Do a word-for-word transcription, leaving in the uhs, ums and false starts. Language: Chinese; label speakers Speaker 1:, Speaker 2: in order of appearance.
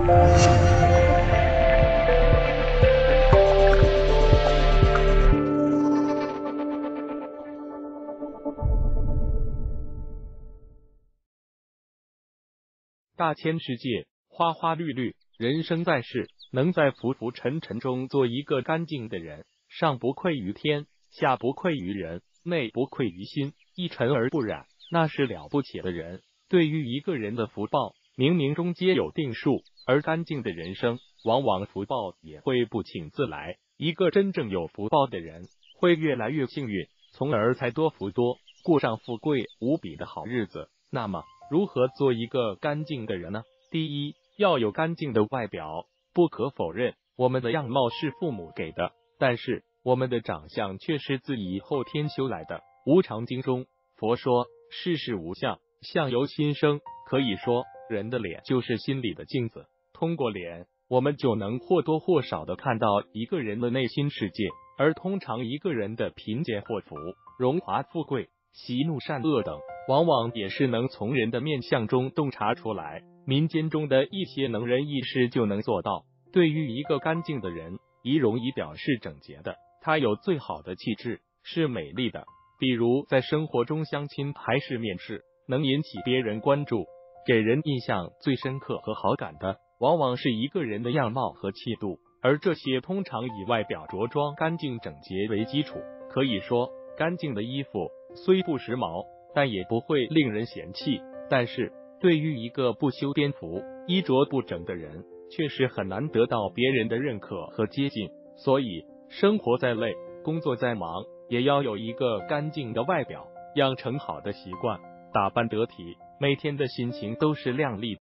Speaker 1: 大千世界，花花绿绿，人生在世，能在浮浮沉沉中做一个干净的人，上不愧于天，下不愧于人，内不愧于心，一尘而不染，那是了不起的人。对于一个人的福报，冥冥中皆有定数，而干净的人生，往往福报也会不请自来。一个真正有福报的人，会越来越幸运，从而财多福多，过上富贵无比的好日子。那么，如何做一个干净的人呢？第一，要有干净的外表。不可否认，我们的样貌是父母给的，但是我们的长相却是自己后天修来的。无常经中，佛说世事无相，相由心生。可以说，人的脸就是心里的镜子，通过脸，我们就能或多或少的看到一个人的内心世界。而通常一个人的贫贱祸福、荣华富贵、喜怒善恶等，往往也是能从人的面相中洞察出来。民间中的一些能人异士就能做到。对于一个干净的人，仪容仪表是整洁的，他有最好的气质，是美丽的。比如在生活中相亲还是面试，能引起别人关注，给人印象最深刻和好感的，往往是一个人的样貌和气度，而这些通常以外表着装干净整洁为基础。可以说，干净的衣服虽不时髦，但也不会令人嫌弃。但是对于一个不修边幅、衣着不整的人，确实很难得到别人的认可和接近。所以，生活再累，工作再忙，也要有一个干净的外表，养成好的习惯，打扮得体，每天的心情都是亮丽的。